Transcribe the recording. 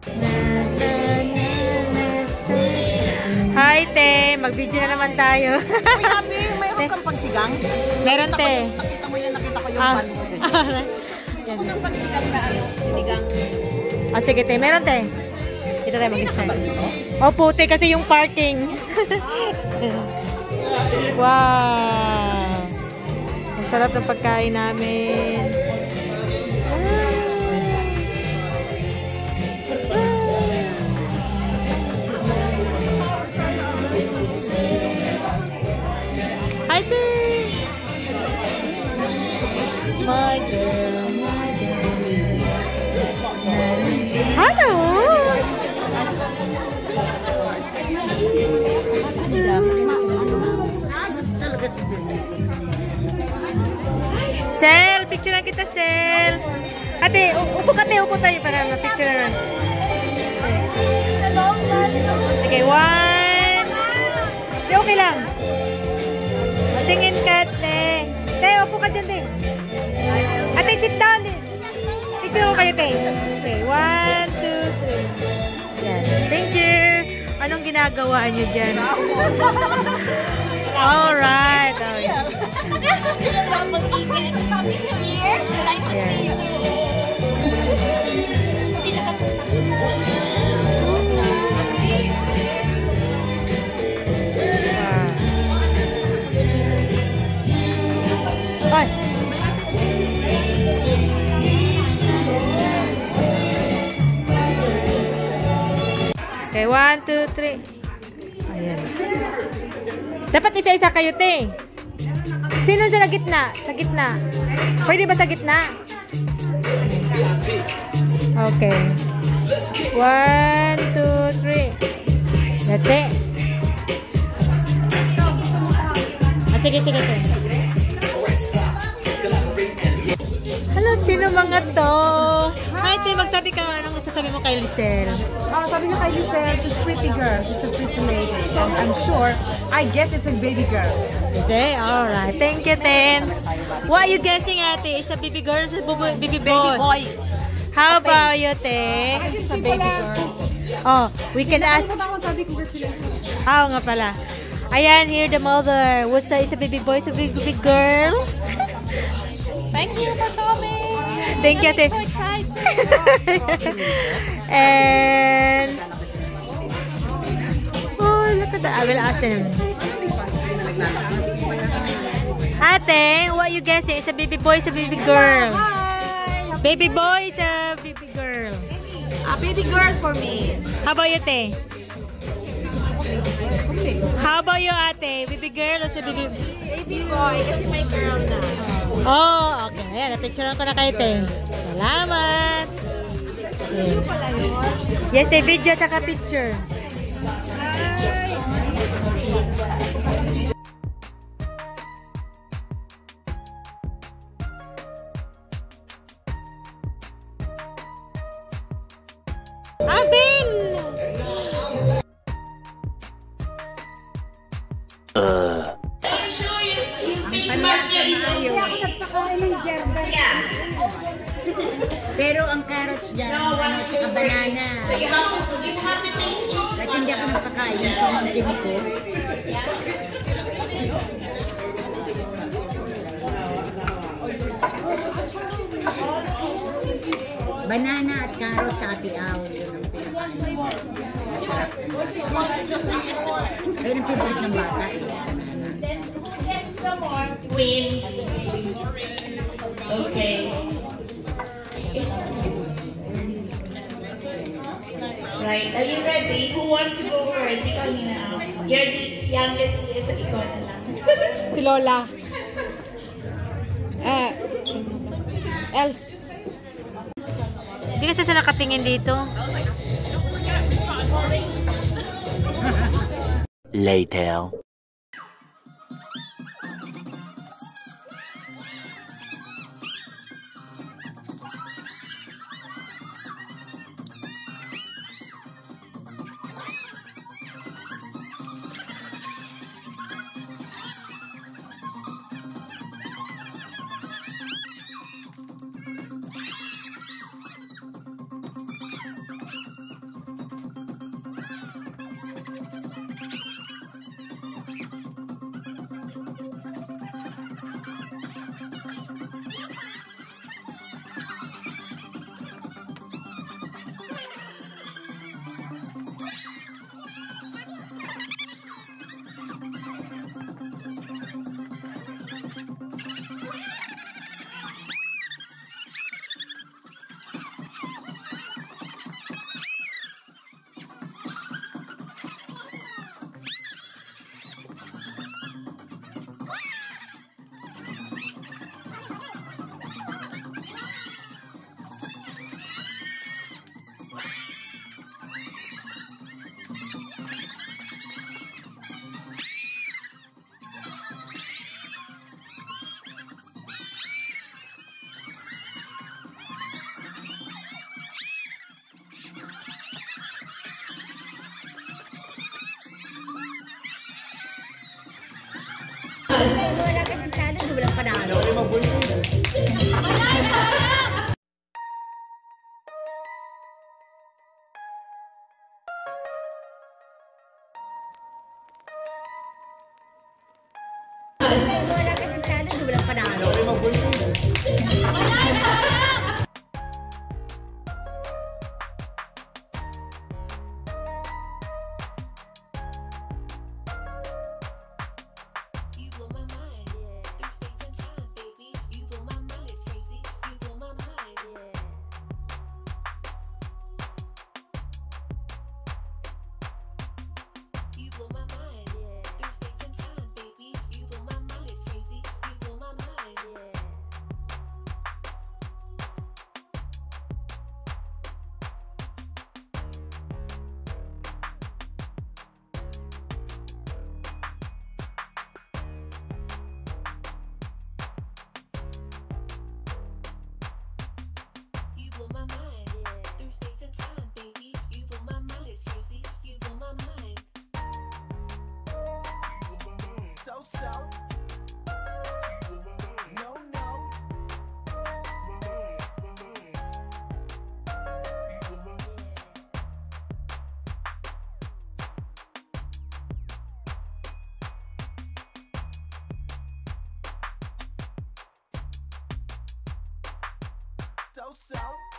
Hi, te. Mag-video na naman tayo. Uy, Abi, mayroon kang pagsigang? Meron, te. Nakita mo yan, nakita ko yung pan mo. Gusto ko ng pagsigang na sinigang. Ah, sige, te. Meron, te. Dito tayo mag-start. Opo, te. Kasi yung parking. Wow. Ang sarap ng pagkain namin. Hi, te. My girl, my girl. Hello. Sel, picture na kita, Sel. Ate, upo ka, te. Upo tayo para ma-picture na. Okay, one. Okay lang. Tingin ka, te. Te, upo ka dyan, te. Ate, sit down. Picture ko kayo, te. Okay, 1, 2, 3. Yan. Thank you. Anong ginagawa nyo dyan? Alright. Ay. Okay, 1, 2, 3. Ayan. Dapat isa-isa kayo, te. Sino sa gitna? Sa gitna. Pwede ba sa gitna? Okay. 1, 2, 3. That's it. Ah, sige, sige, te. Hello, sino mga to? Hi, te, magsabi ka, anong sasabi mo kay Lisel? Sabi niya kay Lisel, she's pretty girl. She's a pretty lady. And I'm sure, I guess it's a baby girl. Okay, alright. Thank you, Ten. What are you guessing, ate? Is a baby girl or baby boy? Baby boy. How about you, te? It's a baby girl. Oh, we can ask. Sabi, congratulations. Oo nga pala. Ayan, here the mother. What's that? Is a baby boy? Is a baby girl? Thank you for coming. Thank you, ate. So excited. And oh, look at that. I will ask them. Ate, what you guessing? Is a baby boy? Is a baby girl? Hi. Baby boy is a baby girl. A baby girl for me. How about you, te? How about you, ate? Baby girl or sa baby... Baby boy, kasi may girl na. Oh, okay. Ayan, napicturean ko na kayo, te. Salamat. Okay. Yes, te. Video tsaka picture. Abin! Pero ang carrots dyan, at banana. So you have to taste each. Kahit hindi ako makakain, pamangkin ko. Banana at carrots sa atiaw. Yun ang pinakain. Masarap. Kaya ang favorite ng bata eh. Some more wins. Okay. Right. Are you ready? Who wants to go first? Ikaw, Nina. You're the youngest, so ikaw na lang. Si Lola. Else. Hindi kasi sa nakatingin dito. Later. yourself.